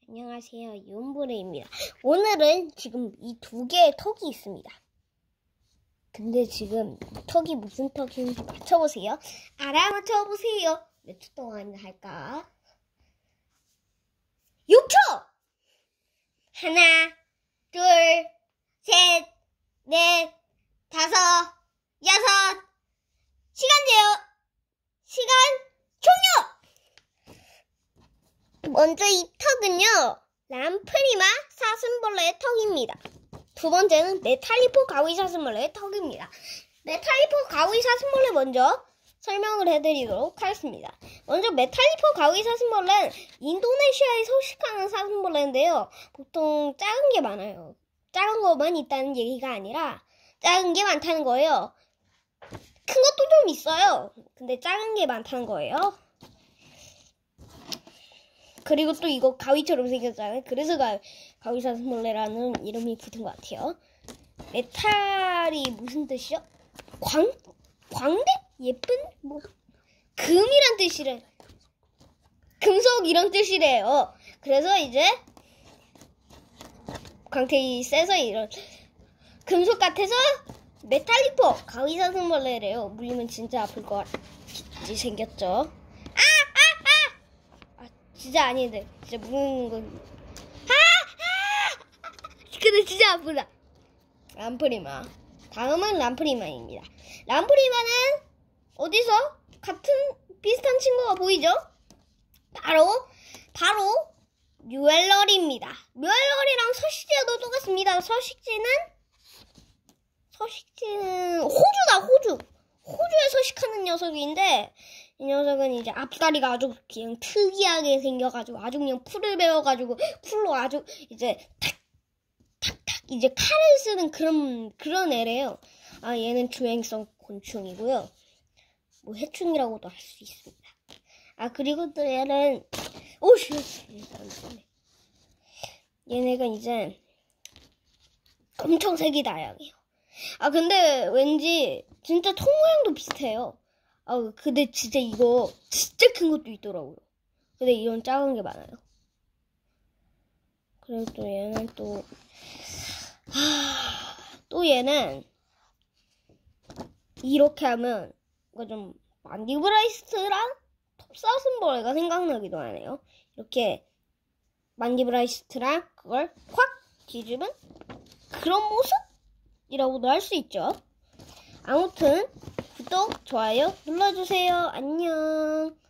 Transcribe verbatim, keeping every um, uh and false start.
안녕하세요, 윤보레입니다. 오늘은 지금 이 두 개의 턱이 있습니다. 근데 지금 턱이 무슨 턱인지 맞춰보세요. 알아, 맞춰보세요. 몇 초 동안 할까? 육 초! 하나, 둘, 셋, 넷, 다섯, 여섯. 시간 제요. 시간 종료! 먼저 이 턱은요, 람프리마 사슴벌레의 턱입니다. 두 번째는 메탈리포 가위 사슴벌레의 턱입니다. 메탈리포 가위 사슴벌레 먼저 설명을 해드리도록 하겠습니다. 먼저 메탈리포 가위 사슴벌레는 인도네시아에 서식하는 사슴벌레인데요. 보통 작은 게 많아요. 작은 것만 있다는 얘기가 아니라 작은 게 많다는 거예요. 큰 것도 좀 있어요. 근데 작은 게 많다는 거예요. 그리고 또 이거 가위처럼 생겼잖아요. 그래서 가, 가위 사슴벌레라는 이름이 붙은 것 같아요. 메탈이 무슨 뜻이요? 광? 광대? 예쁜? 뭐 금이란 뜻이래. 금속 이런 뜻이래요. 그래서 이제 광택이 세서 이런 금속 같아서 메탈리포 가위 사슴벌레래요. 물리면 진짜 아플 것 같이 생겼죠. 진짜 아닌데, 진짜 무는 건. 아! 아! 근데 진짜 아프다. 람프리마. 다음은 람프리마입니다. 람프리마는 어디서 같은 비슷한 친구가 보이죠? 바로 바로 뮤엘러리입니다. 뮤엘러리랑 서식지도 똑같습니다. 서식지는 서식지는 호주다, 호주. 호주에 서식하는 녀석인데, 이 녀석은 이제 앞다리가 아주 그냥 특이하게 생겨가지고 아주 그냥 풀을 베어가지고 풀로 아주 이제 탁, 탁, 탁 이제 칼을 쓰는 그런, 그런 애래요. 아, 얘는 주행성 곤충이고요. 뭐 해충이라고도 할 수 있습니다. 아, 그리고 또 얘는, 오씨! 얘네가 이제 엄청 색이 다양해요. 아, 근데 왠지 진짜 통 모양도 비슷해요. 아, 근데 진짜 이거 진짜 큰 것도 있더라고요. 근데 이런 작은 게 많아요. 그리고 또 얘는 또, 하, 또 얘는 이렇게 하면 뭔가 좀 만디브라이스트랑 톱사슴벌레가 생각나기도 하네요. 이렇게 만디브라이스트랑 그걸 확 뒤집은 그런 모습이라고도 할 수 있죠. 아무튼 구독, 좋아요 눌러주세요. 안녕.